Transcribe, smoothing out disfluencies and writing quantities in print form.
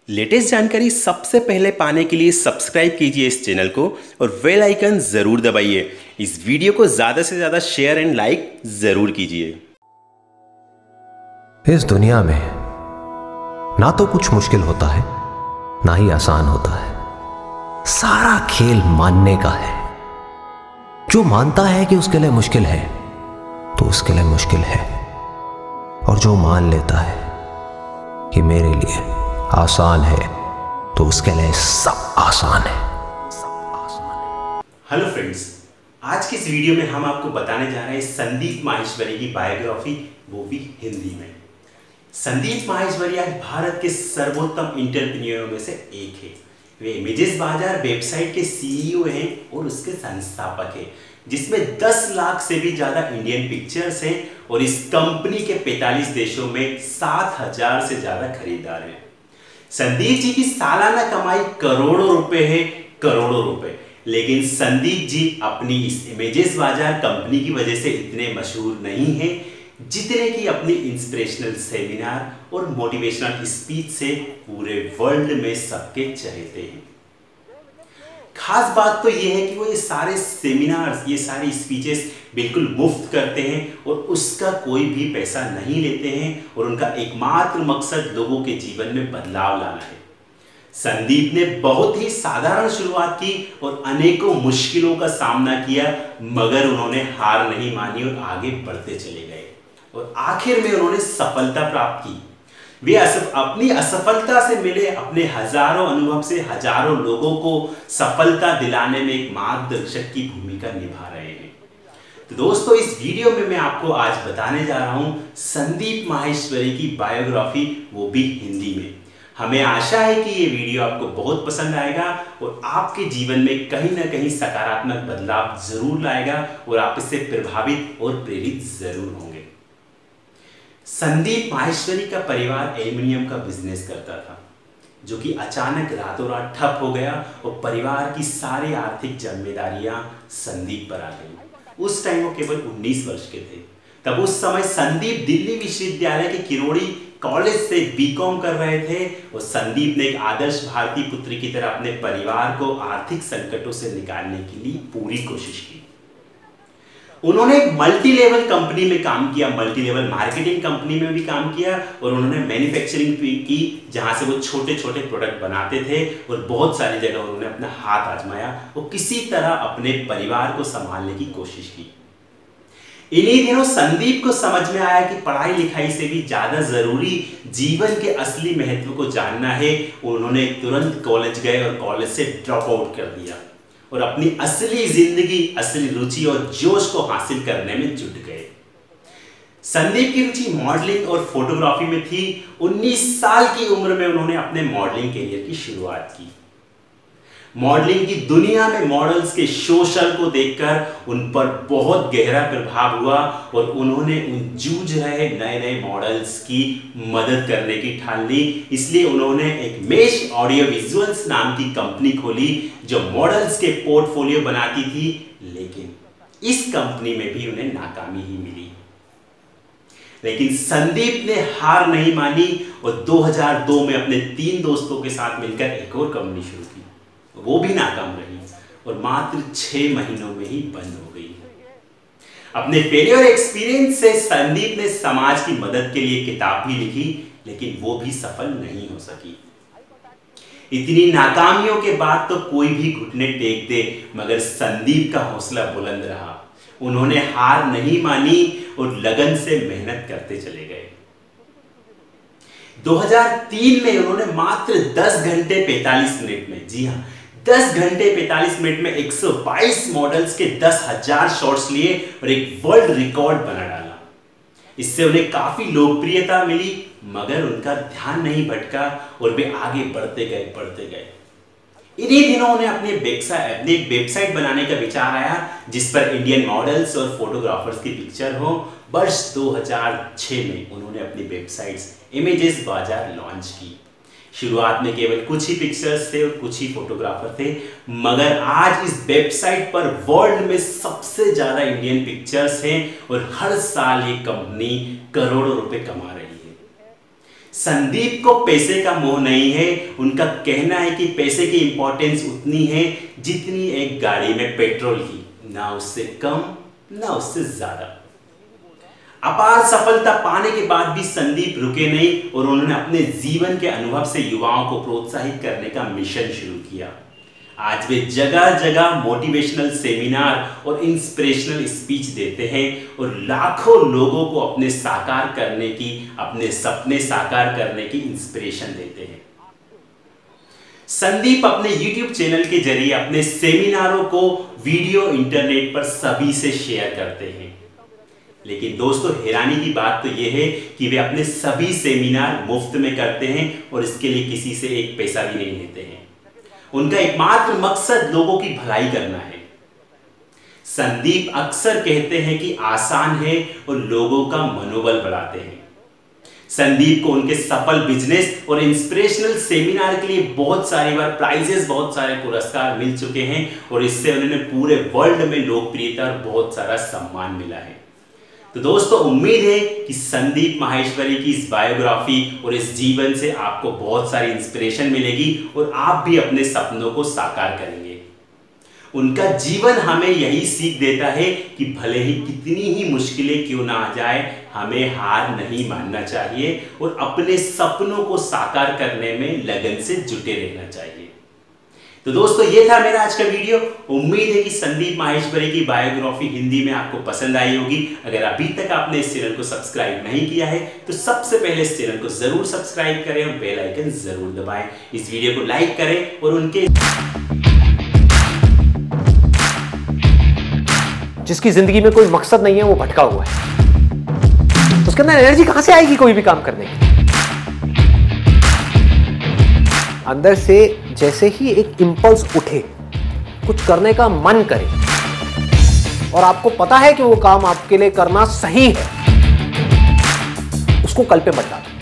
Latest जानकारी सबसे पहले पाने के लिए सब्सक्राइब कीजिए इस चैनल को और बेल आइकन ज़रूर दबाइए। इस वीडियो को ज़्यादा से ज़्यादा शेयर एंड लाइक ज़रूर कीजिए। इस दुनिया में ना तो कुछ मुश्किल होता है ना ही आसान होता है। सारा खेल मानने का है। जो मानता है कि उसके लिए मुश्किल है तो उसके लिए मुश्किल है, और जो मान लेता है कि मेरे लिए आसान है तो उसके लिए सब आसान है। हेलो फ्रेंड्स, आज की इस वीडियो में हम आपको बताने जा रहे हैं संदीप माहेश्वरी की बायोग्राफी, वो भी हिंदी में। संदीप माहेश्वरी आज भारत के सर्वोत्तम एंटरप्रेन्योर में से एक है। वे इमेजेस बाजार वेबसाइट के सीईओ हैं और उसके संस्थापक हैं, जिसमें 10 लाख से भी ज्यादा इंडियन पिक्चर्स हैं और इस कंपनी के 45 देशों में 7,000 से ज्यादा खरीदार हैं। संदीप जी की सालाना कमाई करोड़ों रुपए है, करोड़ों रुपए। लेकिन संदीप जी अपनी इस इमेजेस बाजार कंपनी की वजह से इतने मशहूर नहीं हैं जितने कि अपनी इंस्पिरेशनल सेमिनार और मोटिवेशनल स्पीच से पूरे वर्ल्ड में सबके चहेते हैं। खास बात तो यह है कि वो ये सारे सेमिनार्स, ये सारी स्पीचेस बिल्कुल मुफ्त करते हैं और उसका कोई भी पैसा नहीं लेते हैं, और उनका एकमात्र मकसद लोगों के जीवन में बदलाव लाना है। संदीप ने बहुत ही साधारण शुरुआत की और अनेकों मुश्किलों का सामना किया, मगर उन्होंने हार नहीं मानी और आगे बढ़ते चले गए और आखिर में उन्होंने सफलता प्राप्त की। वे अपनी असफलता से मिले अपने हजारों अनुभव से हजारों लोगों को सफलता दिलाने में एक मार्गदर्शक की भूमिका निभा रहे हैं। तो दोस्तों, इस वीडियो में मैं आपको आज बताने जा रहा हूं संदीप माहेश्वरी की बायोग्राफी, वो भी हिंदी में। हमें आशा है कि ये वीडियो आपको बहुत पसंद आएगा और आपके जीवन में कहीं ना कहीं सकारात्मक बदलाव जरूर लाएगा और आप इससे प्रभावित और प्रेरित जरूर होंगे। संदीप माहेश्वरी का परिवार एल्युमिनियम का बिजनेस करता था, जो कि अचानक रातों रात ठप हो गया और परिवार की सारी आर्थिक जिम्मेदारियां संदीप पर आ गई। उस टाइम वो केवल 19 वर्ष के थे। तब उस समय संदीप दिल्ली विश्वविद्यालय के किरोड़ी कॉलेज से बीकॉम कर रहे थे और संदीप ने एक आदर्श भारतीय पुत्र की तरह अपने परिवार को आर्थिक संकटों से निकालने के लिए पूरी कोशिश की। उन्होंने एक मल्टी लेवल कंपनी में काम किया, मल्टी लेवल मार्केटिंग कंपनी में भी काम किया, और उन्होंने मैन्युफैक्चरिंग की, जहां से वो छोटे छोटे प्रोडक्ट बनाते थे और बहुत सारी जगह उन्होंने अपना हाथ आजमाया और किसी तरह अपने परिवार को संभालने की कोशिश की। इन्हीं दिनों संदीप को समझ में आया कि पढ़ाई लिखाई से भी ज्यादा जरूरी जीवन के असली महत्व को जानना है। उन्होंने तुरंत कॉलेज गए और कॉलेज से ड्रॉप आउट कर दिया और अपनी असली जिंदगी, असली रुचि और जोश को हासिल करने में जुट गए। संदीप की रुचि मॉडलिंग और फोटोग्राफी में थी। 19 साल की उम्र में उन्होंने अपने मॉडलिंग करियर की शुरुआत की। मॉडलिंग की दुनिया में मॉडल्स के सोशल को देखकर उन पर बहुत गहरा प्रभाव हुआ और उन्होंने उन जूझ रहे नए नए मॉडल्स की मदद करने की ठान ली। इसलिए उन्होंने एक मेश ऑडियो विजुअल्स नाम की कंपनी खोली जो मॉडल्स के पोर्टफोलियो बनाती थी, लेकिन इस कंपनी में भी उन्हें नाकामी ही मिली। लेकिन संदीप ने हार नहीं मानी और 2002 में अपने 3 दोस्तों के साथ मिलकर एक और कंपनी शुरू की। वो भी नाकाम रही और मात्र 6 महीनों में ही बंद हो गई। अपने फेलियर एक्सपीरियंस से संदीप ने समाज की मदद के लिए किताब भी लिखी, लेकिन वो भी सफल नहीं हो सकी। इतनी नाकामियों के बाद तो कोई भी घुटने टेक दे, मगर संदीप का हौसला बुलंद रहा। उन्होंने हार नहीं मानी और लगन से मेहनत करते चले गए। 2003 में उन्होंने मात्र 10 घंटे 45 मिनट में, जी हाँ, 10 घंटे 45 मिनट में 122 मॉडल्स के 10,000 शॉट्स लिए और एक वर्ल्ड रिकॉर्ड बना डाला। इससे उन्हें काफी लोकप्रियता मिली, मगर उनका ध्यान नहीं भटका और वे आगे बढ़ते गए, बढ़ते गए। इन्हीं दिनों उन्हें अपनी एक वेबसाइट बनाने का विचार आया जिस पर इंडियन मॉडल्स और फोटोग्राफर्स की पिक्चर हो। वर्ष 2006 में उन्होंने अपनी वेबसाइट्स इमेजेस बाजार लॉन्च की। शुरुआत में केवल कुछ ही पिक्चर्स थे और कुछ ही फोटोग्राफर थे, मगर आज इस वेबसाइट पर वर्ल्ड में सबसे ज्यादा इंडियन पिक्चर्स हैं और हर साल ये कंपनी करोड़ों रुपए कमा रही है। संदीप को पैसे का मोह नहीं है। उनका कहना है कि पैसे की इंपॉर्टेंस उतनी है जितनी एक गाड़ी में पेट्रोल की, ना उससे कम ना उससे ज्यादा। अपार सफलता पाने के बाद भी संदीप रुके नहीं और उन्होंने अपने जीवन के अनुभव से युवाओं को प्रोत्साहित करने का मिशन शुरू किया। आज वे जगह जगह मोटिवेशनल सेमिनार और इंस्पिरेशनल स्पीच देते हैं और लाखों लोगों को अपने सपने साकार करने की इंस्पिरेशन देते हैं। संदीप अपने YouTube चैनल के जरिए अपने सेमिनारों को वीडियो इंटरनेट पर सभी से शेयर करते हैं। लेकिन दोस्तों, हैरानी की बात तो यह है कि वे अपने सभी सेमिनार मुफ्त में करते हैं और इसके लिए किसी से एक पैसा भी नहीं लेते हैं। उनका एकमात्र मकसद लोगों की भलाई करना है। संदीप अक्सर कहते हैं कि आसान है और लोगों का मनोबल बढ़ाते हैं। संदीप को उनके सफल बिजनेस और इंस्पिरेशनल सेमिनार के लिए बहुत सारी बार प्राइजेस, बहुत सारे पुरस्कार मिल चुके हैं और इससे उन्हें पूरे वर्ल्ड में लोकप्रियता और बहुत सारा सम्मान मिला है। तो दोस्तों, उम्मीद है कि संदीप माहेश्वरी की इस बायोग्राफी और इस जीवन से आपको बहुत सारी इंस्पिरेशन मिलेगी और आप भी अपने सपनों को साकार करेंगे। उनका जीवन हमें यही सीख देता है कि भले ही कितनी ही मुश्किलें क्यों ना आ जाए, हमें हार नहीं मानना चाहिए और अपने सपनों को साकार करने में लगन से जुटे रहना चाहिए। तो दोस्तों, ये था मेरा आज का वीडियो। उम्मीद है कि संदीप माहेश्वरी की बायोग्राफी हिंदी में आपको पसंद आई होगी। अगर अभी तक आपने इस चैनल को सब्सक्राइब नहीं किया है तो सबसे पहले इस चैनल को जरूर सब्सक्राइब करें और बेल आइकन जरूर दबाएं। इस वीडियो को लाइक करें और उनके जिसकी जिंदगी में कोई मकसद नहीं है वो भटका हुआ है, उसके अंदर एनर्जी कहां से आएगी कोई भी काम करने की। अंदर से जैसे ही एक इंपल्स उठे, कुछ करने का मन करे और आपको पता है कि वो काम आपके लिए करना सही है, उसको कल पे मत डालो।